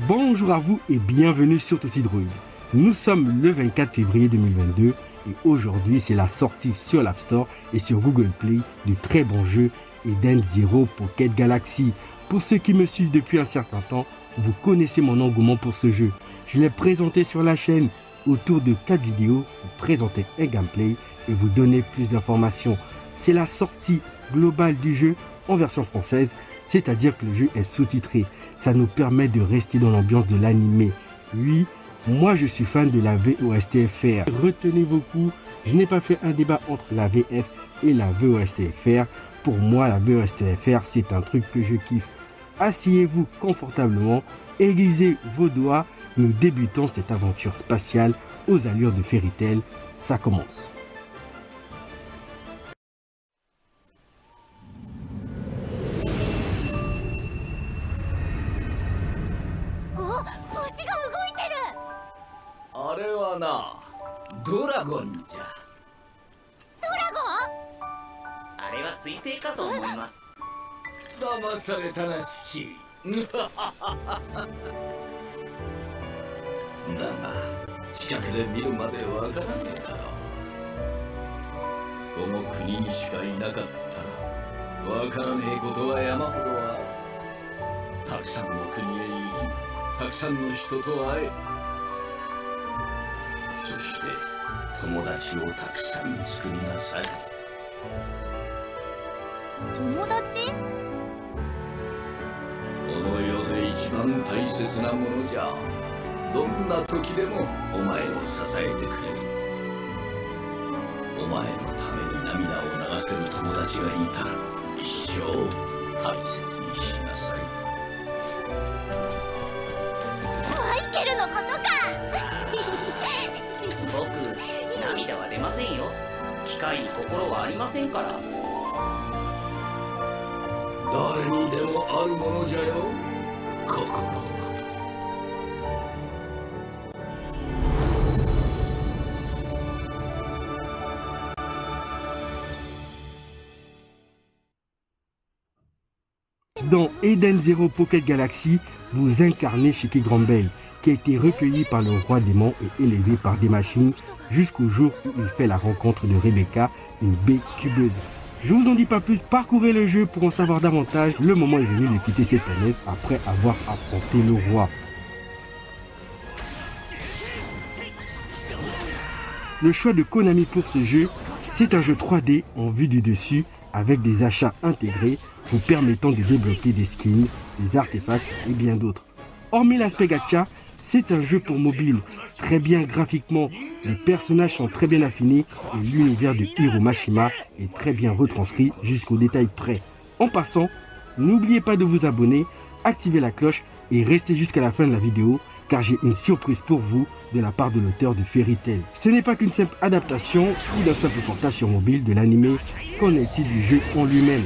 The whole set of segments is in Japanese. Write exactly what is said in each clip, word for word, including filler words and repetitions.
Bonjour à vous et bienvenue sur Totti Droid. Nous sommes le vingt-quatre février deux mille vingt-deux et aujourd'hui c'est la sortie sur l'App Store et sur Google Play du très bon jeu Eden Zero Pocket Galaxy. Pour ceux qui me suivent depuis un certain temps, vous connaissez mon engouement pour ce jeu. Je l'ai présenté sur la chaîne autour de quatre vidéos, vous présenter un gameplay et vous donner plus d'informations. C'est la sortie globale du jeu en version française, c'est-à-dire que le jeu est sous-titré. Ça nous permet de rester dans l'ambiance de l'animé. Oui, moi je suis fan de la V O S T F R. Retenez vos coups, je n'ai pas fait un débat entre la V F et la V O S T F R. Pour moi, la V O S T F R, c'est un truc que je kiffe. Asseyez-vous confortablement, aiguisez vos doigts. Nous débutons cette aventure spatiale aux allures de Fairy Tail. Ça commence. ドラゴンじゃ。 ドラゴン？あれは水星かと思います。 騙されたらしき。だが近くで見るまでわからねえだろう。この国にしかいなかったらわからねえことは山ほどある。たくさんの国へ行き、たくさんの人と会え、そして友達をたくさん作りなさい。 友達？ この世で一番大切なものじゃ。どんな時でもお前を支えてくれる。お前のために涙を流せる友達がいたら一生大切にしなさい。 マイケルのことか。 僕、涙は出ませんよ。機械に心はありませんから。 誰にでもあるものじゃよ、心。 Dans Eden Zero Pocket Galaxy, vous incarnez Shiki Grambel, qui a été recueilli par le roi démon et élevé par des machines jusqu'au jour où il fait la rencontre de Rebecca, une bée cubeuse. Je vous en dis pas plus, parcourez le jeu pour en savoir davantage. Le moment est venu de quitter cette planète après avoir affronté le roi. Le choix de Konami pour ce jeu, c'est un jeu trois D en vue du dessus avec des achats intégrés vous permettant de débloquer des skins, des artefacts et bien d'autres. Hormis l'aspect gacha, c'est un jeu pour mobile, très bien graphiquement, les personnages sont très bien affinés et l'univers de Hiro Mashima est très bien retranscrit jusqu'au détail près. En passant, n'oubliez pas de vous abonner, activer la cloche et restez jusqu'à la fin de la vidéo car j'ai une surprise pour vous de la part de l'auteur de Fairy Tail. Ce n'est pas qu'une simple adaptation ou d'un simple portage sur mobile de l'anime, qu'en est-il du jeu en lui-même?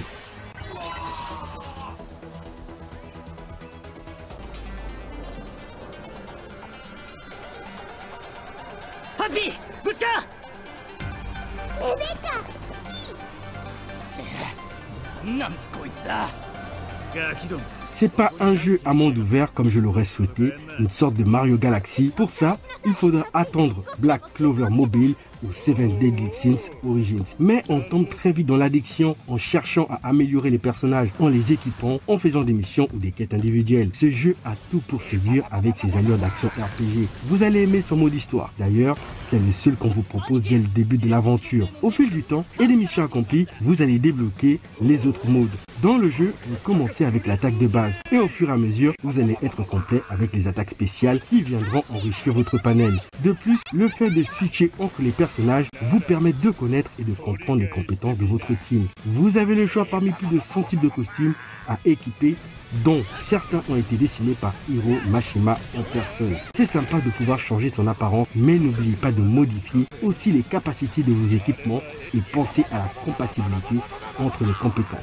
C'est pas un jeu à monde ouvert comme je l'aurais souhaité, une sorte de Mario Galaxy. Pour ça, il faudra attendre Black Clover Mobile ou Seven Deadly Sins Origins. Mais on tombe très vite dans l'addiction en cherchant à améliorer les personnages, en les équipant, en faisant des missions ou des quêtes individuelles. Ce jeu a tout pour séduire avec ses allures d'action R P G. Vous allez aimer son mode histoire. D'ailleurs, c'est le seul qu'on vous propose dès le début de l'aventure. Au fil du temps et des missions accomplies, vous allez débloquer les autres modes. Dans le jeu, vous commencez avec l'attaque de base et au fur et à mesure, vous allez être complet avec les attaques spéciales qui viendront enrichir votre panel. De plus, le fait de switcher entre les personnages vous permet de connaître et de comprendre les compétences de votre team. Vous avez le choix parmi plus de cent types de costumes à équiper, dont certains ont été dessinés par Hiro Mashima en personne. C'est sympa de pouvoir changer son apparence, mais n'oubliez pas de modifier aussi les capacités de vos équipements et pensez à la compatibilité entre les compétences.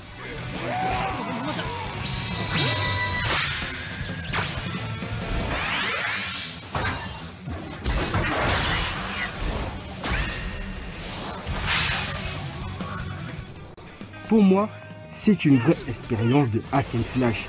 Pour moi, c'est une vraie expérience de hack and slash.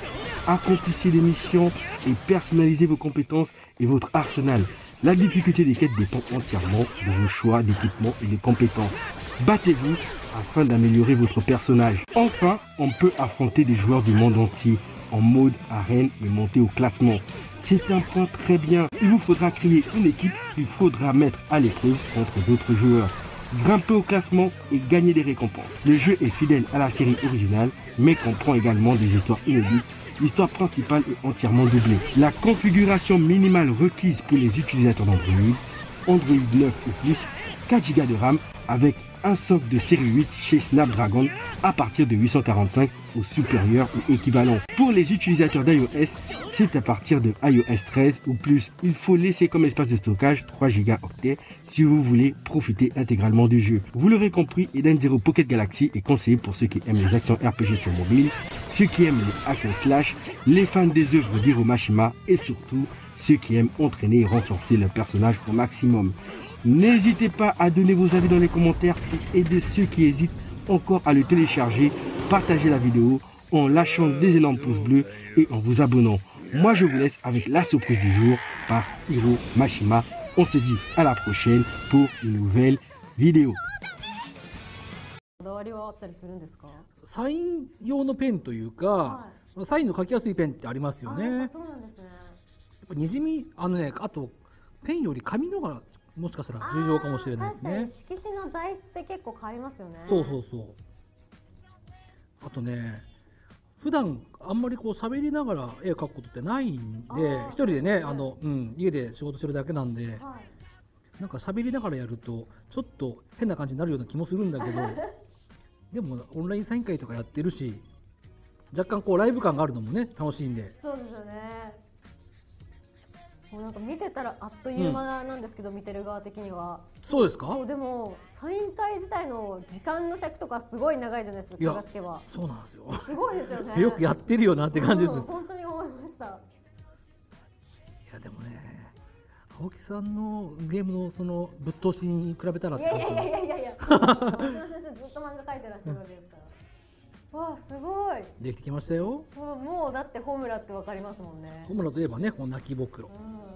Accomplissez les missions et personnalisez vos compétences et votre arsenal. La difficulté des quêtes dépend entièrement de vos choix d'équipement et de compétences. Battez-vous afin d'améliorer votre personnage. Enfin, on peut affronter des joueurs du monde entier en mode arène et monter au classement. C'est un point très bien. Il vous faudra créer une équipe qu'il faudra mettre à l'épreuve contre d'autres joueurs. Grimper au classement et gagner des récompenses. Le jeu est fidèle à la série originale, mais comprend également des histoires inédites. L'histoire principale est entièrement doublée. La configuration minimale requise pour les utilisateurs d'Android, Android neuf ou plus, quatre giga de RAM avec un socle de série huit chez Snapdragon à partir de huit cent quarante-cinq ou supérieur ou équivalent. Pour les utilisateurs d'iOS, c'est à partir de iOS treize ou plus. Il faut laisser comme espace de stockage trois gigaoctets si vous voulez profiter intégralement du jeu. Vous l'aurez compris, Eden Zero Pocket Galaxy est conseillé pour ceux qui aiment les actions R P G sur mobile, ceux qui aiment les hack and slash, les fans des œuvres d'Hiro Mashima et surtout ceux qui aiment entraîner et renforcer leur personnage au maximum. N'hésitez pas à donner vos avis dans les commentaires et aider ceux qui hésitent encore à le télécharger. Partagez la vidéo en lâchant des énormes pouces bleus et en vous abonnant. Moi je vous laisse avec la surprise du jour par Hiro Mashima. On se dit à la prochaine pour une nouvelle vidéo. こだわりはあったりするんですか？ サイン用のペンというか、 はサインの書きやすいペンってありますよあ、 ね。やっやっぱそうなんですね。 ぱにじみ、あのね、あとペンより紙のがもしかしたら重要かもしれないですね。 あー確かに色紙の材質って結構変わりますよね。 そうそうそう。あとね、普段あんまりこう喋りながら絵を描くことってないんあで、 ー一人でね、 そうですねあの、うん、家で仕事してるだけなんで、 はい。 なんか喋りながらやるとちょっと変な感じになるような気もするんだけど、でもオンラインサイン会とかやってるし、若干こうライブ感があるのもね楽しいんで。 そうですよね。もうなんか見てたらあっという間なんですけど、見てる側的には。 そうですか？ そうでもサイン会自体の時間の尺とかすごい長いじゃないですか。 いや気がつけば。 そうなんですよ。 すごいですよね。 よくやってるよなって感じです。 うん本当に思いました。 いやでもね、青木さんのゲームのそのぶっ通しに比べたらっていやいやいやいやいやいや。松田先生ずっと漫画描いてらっしゃるわけですから。わあすごい。 できてきましたよ。 もうもうだってホムラってわかりますもんね。 ホムラといえばね、この泣きぼくろ。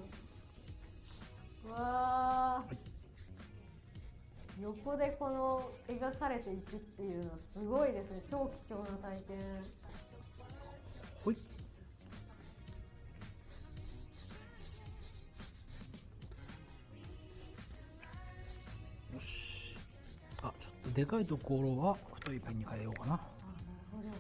うん、うわー、横でこの描かれていくっていうのはすごいですね。超貴重な体験。 ほい。よし。あ、ちょっとでかいところは太いペンに変えようかな。 あ、なるほど。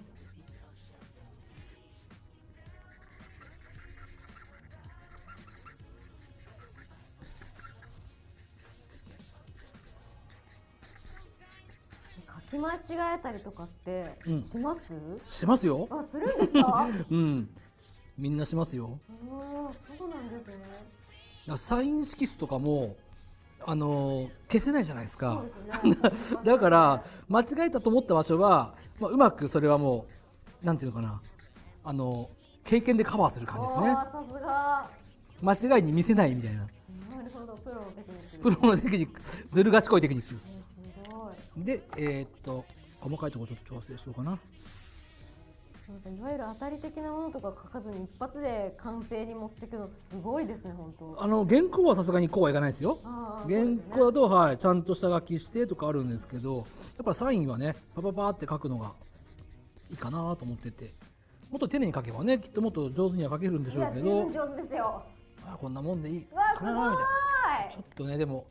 書き間違えたりとかってうんします？ しますよ。 あ、するんですか？ うん。みんなしますよ。 ああ、そうなんですね。 サイン色紙とかもあのー消せないじゃないですか。 そうですよね。 だから間違えたと思った場所は、まあ、うまくそれはもうなんていうのかな、あの経験でカバーする感じですね。 あー、さすが。 間違いに見せないみたいな。 なるほど、プロのテクニック。 プロのテクニック、ずる賢いテクニックです。 すごい。 で、えーっと細かいところちょっと調整しようかな。 なんかいわゆる当たり的なものとか書かずに一発で完成に持っていくのすごいですね、本当。 あの原稿はさすがにこうはいかないですよ。 あー原稿だと、はい、ちゃんと下書きしてとかあるんですけど、やっぱサインはねパパパーって書くのがいいかなと思ってて、もっと丁寧に書けばねきっともっと上手には書けるんでしいや、 ょうけど、 十分上手ですよ。 あこんなもんでいいわあ、すかごい。 なみたいな。ちょっとねでも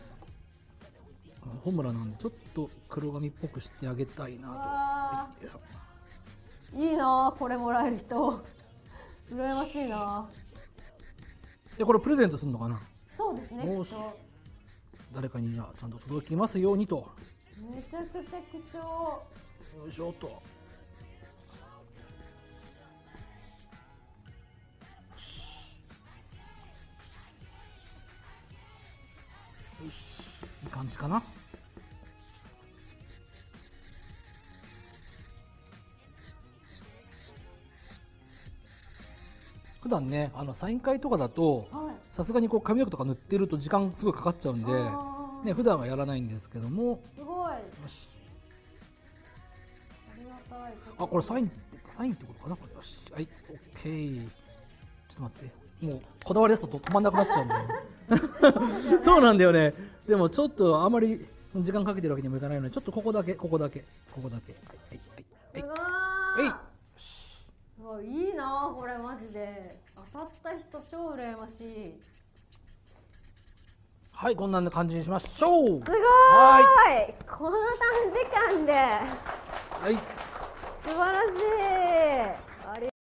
ホムラなんでちょっと黒髪っぽくしてあげたいなわと。よいしょいいなあ、これもらえる人。羨ましいな。 でこれプレゼントするのかな。 そうですね。 よしきっと誰かにじゃあちゃんと届きますようにと。 めちゃくちゃ貴重。 よいしょと。よしよし、いい感じかな。普段ね、あのサイン会とかだとはい。 さすがにこう髪の毛とか塗ってると時間すごいかかっちゃうんで、 あーね、普段はやらないんですけども。 すごい。あよし、 りがたい。 あこれサインサインってことかなこれ。よし。はい、オッケー。ちょっと待って。もうこだわり出すと止まんなくなっちゃうんだよ。そうなんだよね。でもちょっとあまり時間かけてるわけにもいかないので、ちょっとここだけ、ここだけ、ここだけ。はいはいはいすごはい。 ーいはい。 うわいいなあこれマジで当たった人超羨ましい。 はい、こんな感じにしましょう。 すごーいはこの短時間ではい。 素晴らしい。